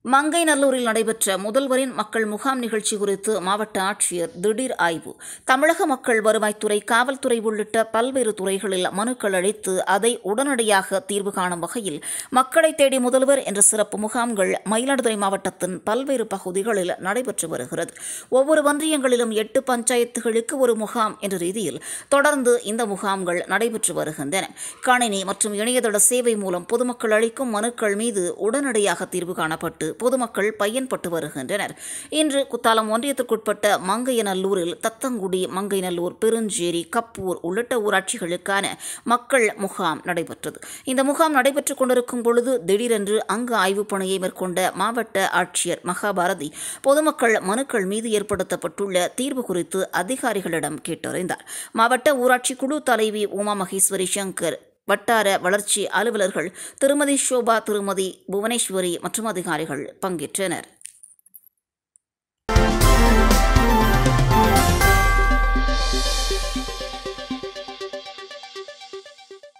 மங்கைநல்லூரில் நடைபெற்ற முதல்வரின் மக்கள் முகாம் நிகழ்ச்சி குறித்து மாவட்ட ஆட்சியர் திடீர் ஆய்வு. தமிழக மக்கள் வருவாய்த்துறை, காவல்துறை உள்ளிட்ட பல்வேறு துறைகளில் மனுக்கள் அளித்து அதை உடனடியாக தீர்வு காணும் வகையில் மக்களை தேடி முதல்வர் என்ற சிறப்பு முகாம்கள் மயிலாடுதுறை மாவட்டத்தின் பல்வேறு பகுதிகளில் நடைபெற்று வருகிறது. ஒவ்வொரு ஒன்றியங்களிலும் 8 பஞ்சாயத்துகளுக்கு ஒரு முகாம் என்ற ரீதியில் தொடர்ந்து இந்த முகாம்கள் நடைபெற்று வருகின்றன. கணினி மற்றும் இணையதள சேவை மூலம் பொதுமக்கள் அளிக்கும் மனுக்கள் மீது உடனடியாக தீர்வு காணப்பட்டு பொதுமக்கள் பயன்பட்டு வருகின்றனர். இன்று குத்தாலம் ஒன்றியத்திற்குட்பட்ட மங்கைநல்லூரில் தத்தங்குடி, மங்கைநல்லூர், பெருஞ்சேரி, கப்பூர் உள்ளிட்ட ஊராட்சிகளுக்கான மக்கள் முகாம் நடைபெற்றது. இந்த முகாம் நடைபெற்றுக் கொண்டிருக்கும் பொழுது திடீரென்று அங்கு ஆய்வுப் பணியை மேற்கொண்ட மாவட்ட ஆட்சியர் மகாபாரதி பொதுமக்கள் மனுக்கள் மீது ஏற்படுத்தப்பட்டுள்ள தீர்வு குறித்து அதிகாரிகளிடம் கேட்டறிந்தார். மாவட்ட ஊராட்சி குழு தலைவி உமா மகேஸ்வரி சங்கர், வட்டார வளர்ச்சி அலுவலர்கள் திருமதி ஷோபா, திருமதி புவனேஸ்வரி மற்றும் அதிகாரிகள் பங்கேற்றனர்.